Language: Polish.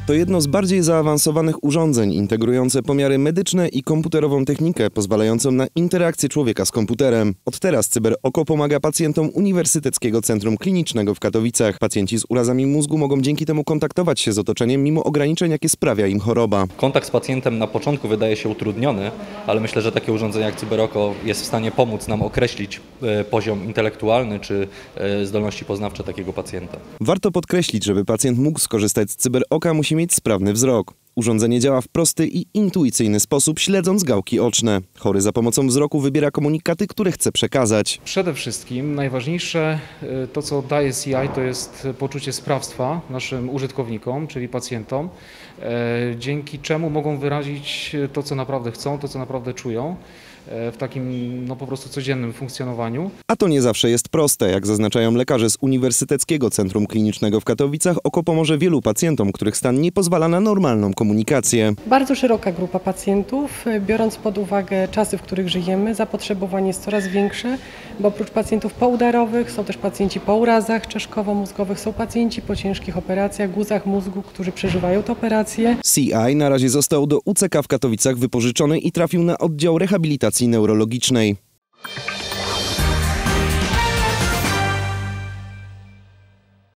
To jedno z bardziej zaawansowanych urządzeń integrujące pomiary medyczne i komputerową technikę pozwalającą na interakcję człowieka z komputerem. Od teraz CyberOko pomaga pacjentom Uniwersyteckiego Centrum Klinicznego w Katowicach. Pacjenci z urazami mózgu mogą dzięki temu kontaktować się z otoczeniem mimo ograniczeń, jakie sprawia im choroba. Kontakt z pacjentem na początku wydaje się utrudniony, ale myślę, że takie urządzenie jak CyberOko jest w stanie pomóc nam określić poziom intelektualny czy zdolności poznawcze takiego pacjenta. Warto podkreślić, żeby pacjent mógł skorzystać z CyberOka, musi mieć sprawny wzrok. Urządzenie działa w prosty i intuicyjny sposób, śledząc gałki oczne. Chory za pomocą wzroku wybiera komunikaty, które chce przekazać. Przede wszystkim najważniejsze to, co daje CI, to jest poczucie sprawstwa naszym użytkownikom, czyli pacjentom, dzięki czemu mogą wyrazić to, co naprawdę chcą, to, co naprawdę czują w takim po prostu codziennym funkcjonowaniu. A to nie zawsze jest proste. Jak zaznaczają lekarze z Uniwersyteckiego Centrum Klinicznego w Katowicach, oko pomoże wielu pacjentom, których stan nie pozwala na normalną komunikację. Bardzo szeroka grupa pacjentów, biorąc pod uwagę czasy, w których żyjemy, zapotrzebowanie jest coraz większe, bo oprócz pacjentów poudarowych są też pacjenci po urazach czaszkowo-mózgowych, są pacjenci po ciężkich operacjach, guzach mózgu, którzy przeżywają te operacje. CI na razie został do UCK w Katowicach wypożyczony i trafił na oddział rehabilitacji neurologicznej.